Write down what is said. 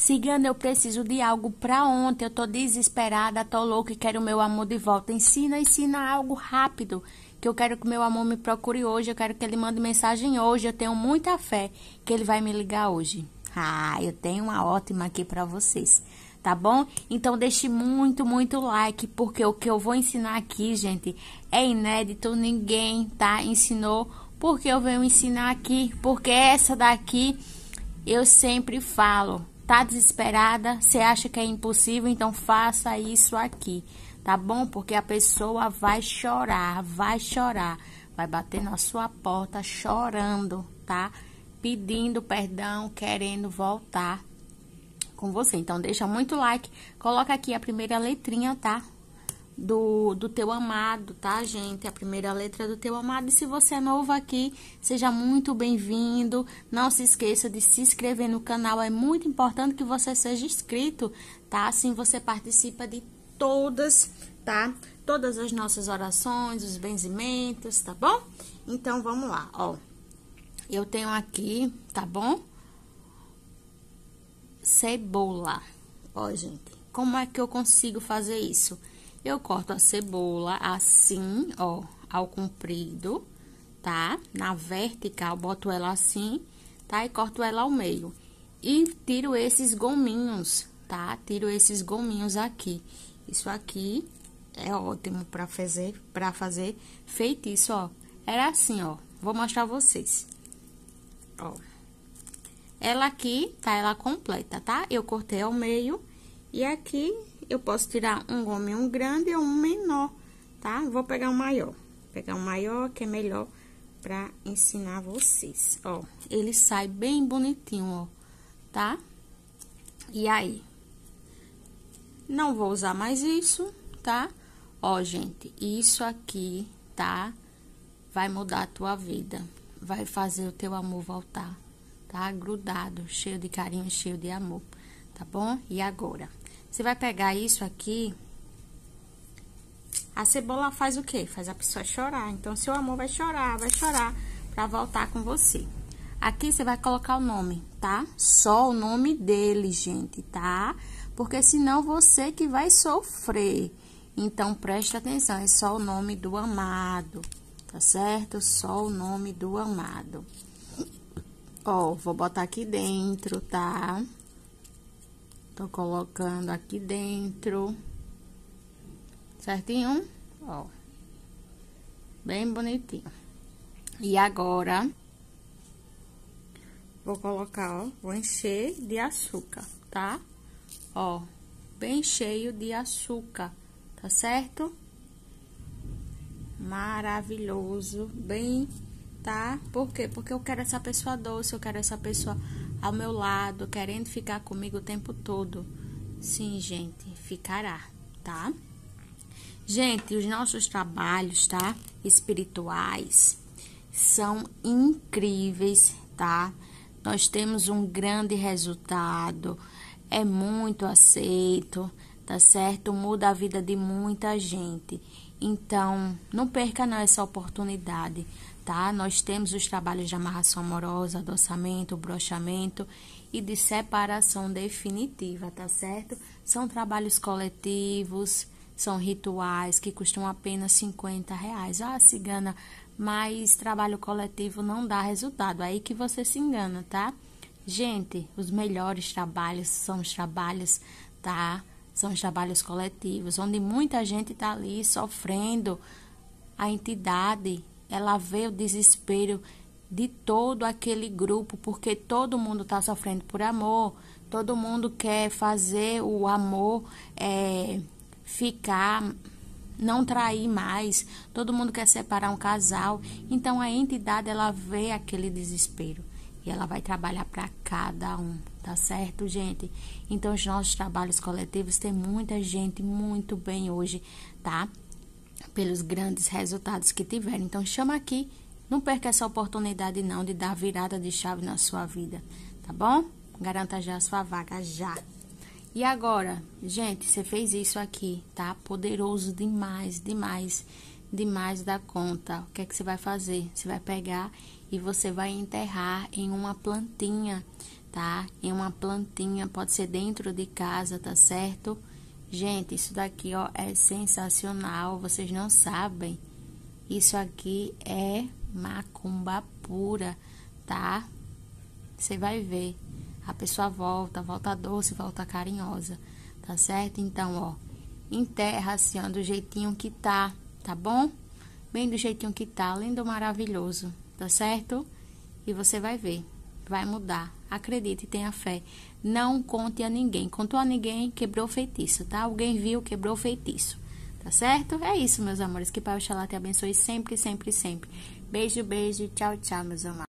Cigana, eu preciso de algo pra ontem. Eu tô desesperada, tô louca e quero o meu amor de volta. Ensina algo rápido. Que eu quero que o meu amor me procure hoje. Eu quero que ele mande mensagem hoje. Eu tenho muita fé que ele vai me ligar hoje. Ah, eu tenho uma ótima aqui pra vocês. Tá bom? Então, deixe muito like, porque o que eu vou ensinar aqui, gente, é inédito. Ninguém, tá? Ensinou. Porque eu venho ensinar aqui. Porque essa daqui, eu sempre falo. Tá desesperada? Você acha que é impossível? Então faça isso aqui, tá bom? Porque a pessoa vai chorar, vai bater na sua porta chorando, tá? Pedindo perdão, querendo voltar com você. Então deixa muito like, coloca aqui a primeira letrinha, tá? Do teu amado, tá, gente? A primeira letra do teu amado. E se você é novo aqui, seja muito bem-vindo. Não se esqueça de se inscrever no canal. É muito importante que você seja inscrito, tá? Assim você participa de todas, tá? Todas as nossas orações, os benzimentos, tá bom? Então, vamos lá, ó. Eu tenho aqui, tá bom? Cebola. Ó, gente, como é que eu consigo fazer isso? Eu corto a cebola assim, ó, ao comprido, tá? Na vertical, boto ela assim, tá? E corto ela ao meio. E tiro esses gominhos, tá? Tiro esses gominhos aqui. Isso aqui é ótimo pra fazer feitiço, ó. Era assim, ó. Vou mostrar a vocês. Ó. Ela aqui, tá? Ela completa, tá? Eu cortei ao meio e aqui eu posso tirar um gominho grande ou um menor, tá? Vou pegar um maior. Pegar um maior que é melhor pra ensinar vocês. Ó, ele sai bem bonitinho, ó, tá? E aí? Não vou usar mais isso, tá? Ó, gente, isso aqui, tá? Vai mudar a tua vida. Vai fazer o teu amor voltar, tá? Grudado, cheio de carinho, cheio de amor, tá bom? E agora? Você vai pegar isso aqui, a cebola faz o quê? Faz a pessoa chorar. Então, seu amor vai chorar pra voltar com você. Aqui, você vai colocar o nome, tá? Só o nome dele, gente, tá? Porque senão você que vai sofrer. Então, preste atenção, é só o nome do amado, tá certo? Só o nome do amado. Ó, vou botar aqui dentro, tá? Tô colocando aqui dentro, certinho? Ó, bem bonitinho. E agora, vou colocar, ó, vou encher de açúcar, tá? Ó, bem cheio de açúcar, tá certo? Maravilhoso, bem, tá? Por quê? Porque eu quero essa pessoa doce, eu quero essa pessoa ao meu lado, querendo ficar comigo o tempo todo. Sim, gente, ficará, tá? Gente, os nossos trabalhos, tá? Espirituais são incríveis, tá? Nós temos um grande resultado, é muito aceito, tá certo? Muda a vida de muita gente. Então, não perca não essa oportunidade, tá? Nós temos os trabalhos de amarração amorosa, adoçamento, brochamento e de separação definitiva, tá certo? São trabalhos coletivos, são rituais que custam apenas R$50. Ah, cigana, mas trabalho coletivo não dá resultado, aí que você se engana, tá? Gente, os melhores trabalhos são os trabalhos, tá? São os trabalhos coletivos, onde muita gente tá ali sofrendo. A entidade, ela vê o desespero de todo aquele grupo, porque todo mundo tá sofrendo por amor, todo mundo quer fazer o amor ficar, não trair mais, todo mundo quer separar um casal. Então, a entidade, ela vê aquele desespero e ela vai trabalhar para cada um, tá certo, gente? Então, os nossos trabalhos coletivos tem muita gente muito bem hoje, tá? Pelos grandes resultados que tiveram. Então, chama aqui, não perca essa oportunidade não de dar virada de chave na sua vida, tá bom? Garanta já a sua vaga, já. E agora, gente, você fez isso aqui, tá? Poderoso demais, demais, demais da conta. O que é que você vai fazer? Você vai pegar e você vai enterrar em uma plantinha, tá? Em uma plantinha, pode ser dentro de casa, tá certo? Gente, isso daqui, ó, é sensacional, vocês não sabem. Isso aqui é macumba pura, tá? Você vai ver. A pessoa volta doce, volta carinhosa, tá certo? Então, ó, enterra assim, ó, do jeitinho que tá bom? Bem do jeitinho que tá, lindo, maravilhoso, tá certo? E você vai ver, vai mudar. Acredite, tenha fé. Não conte a ninguém. Contou a ninguém, quebrou o feitiço, tá? Alguém viu, quebrou o feitiço, tá certo? É isso, meus amores. Que Pai Oxalá te abençoe sempre, sempre, sempre. Beijo, beijo. Tchau, tchau, meus amados.